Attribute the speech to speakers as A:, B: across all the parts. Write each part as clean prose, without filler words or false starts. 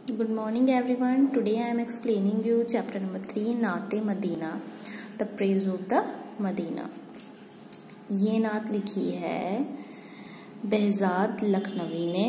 A: Good morning everyone. Today I am explaining you chapter number 3 नाते Medina, the praise of the Medina. ये नात लिखी है बेहजाद लखनवी ने।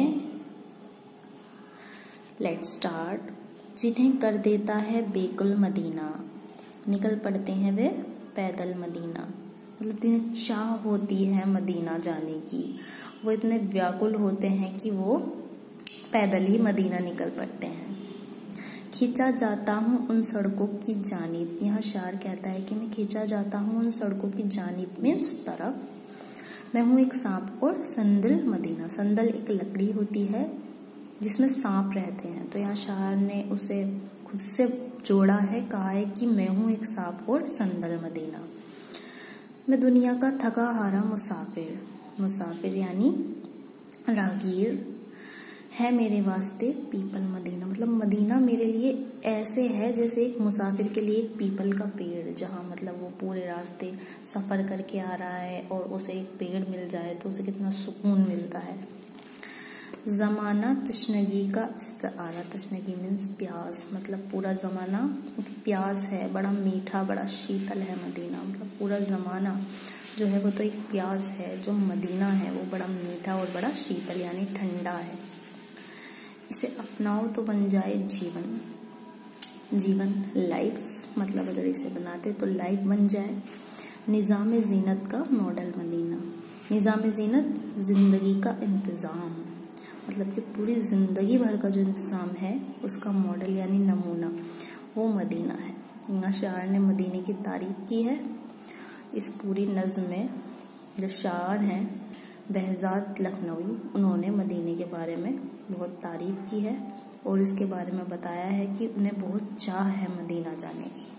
A: Let's start. जिन्हें कर देता है बेकुल मदीना, निकल पड़ते हैं वे पैदल मदीना। मतलब जिन्हें चाह होती है मदीना जाने की, वो इतने व्याकुल होते हैं कि वो पैदल ही मदीना निकल पड़ते हैं। खींचा जाता हूँ उन सड़कों की जानिब, यहाँ शायर कहता है कि मैं खींचा जाता हूँ उन सड़कों की जानिब, मीन्स तरफ। मैं हूँ एक सांप और संदल मदीना। संदल एक लकड़ी होती है जिसमें सांप रहते हैं, तो यहाँ शायर ने उसे खुद से जोड़ा है, कहा है कि मैं हूँ एक सांप और संदल मदीना। मैं दुनिया का थका हारा मुसाफिर, मुसाफिर यानी राहगीर है मेरे वास्ते पीपल मदीना। मतलब मदीना मेरे लिए ऐसे है जैसे एक मुसाफिर के लिए एक पीपल का पेड़, जहाँ मतलब वो पूरे रास्ते सफर करके आ रहा है और उसे एक पेड़ मिल जाए तो उसे कितना सुकून मिलता है। जमाना तशनगी का इस्तारा, तशनगी मीन्स प्यास, मतलब पूरा जमाना प्यास है, बड़ा मीठा बड़ा शीतल है मदीना। मतलब पूरा जमाना जो है वो तो एक प्यास है, जो मदीना है वो बड़ा मीठा और बड़ा शीतल यानी ठंडा है। इसे अपनाओ तो बन जाए जीवन, जीवन लाइफ, मतलब अगर इसे बनाते तो लाइफ बन जाए। निज़ाम ज़ीनत का मॉडल मदीना, निज़ाम ज़ीनत जिंदगी का इंतज़ाम, मतलब कि पूरी जिंदगी भर का जो इंतज़ाम है उसका मॉडल यानी नमूना वो मदीना है। यहाँ शायर ने मदीने की तारीफ की है। इस पूरी नज़्म में जो शायर हैं बेहजाद लखनवी, उन्होंने मदीने के बारे में बहुत तारीफ की है और इसके बारे में बताया है कि उन्हें बहुत चाह है मदीना जाने की।